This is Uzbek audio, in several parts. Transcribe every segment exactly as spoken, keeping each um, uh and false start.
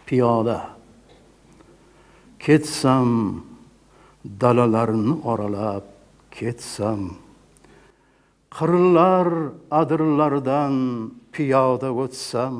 piyoda ketsam, dalalarni oralab ketsam, qirlar adirlardan piyoda o'tsam,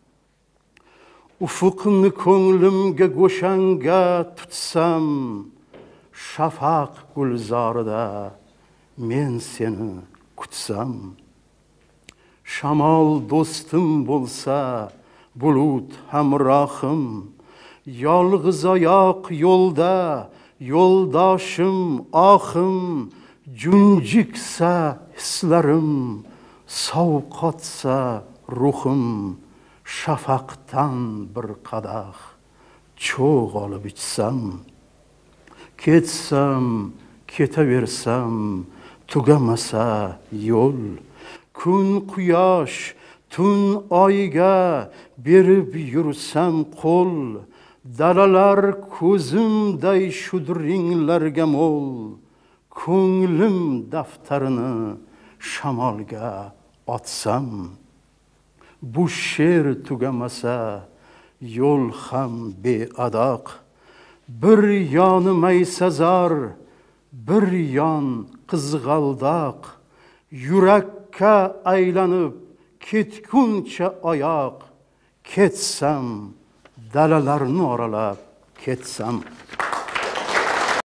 ufuqni ko'nglimga go'shanga tutsam, shafaq gulzorida men seni kutsam, shamol do'stim bo'lsa, bulut hamrohim, yolg'iz oyoq yo'lda yo'ldoshim ohim, junjiksa hislarim, sovqotsa ruhim, shafaqdan bir qadah cho'g' olib ichsam, ketsam, ketaversam, tugamasa yo'l, kun quyosh, tun oyga berib yursam qo'l, dalalar ko'zimday shudringlarga mo'l, ko'nglim daftarini shamolga otsam, bu she'r tugamasa yo'l ham beadoq, bir yoni maysazor, bir yon qizg'aldoq, yurakka aylanib ketguncha oyoq, ketsam, dalalarni oralab ketsam.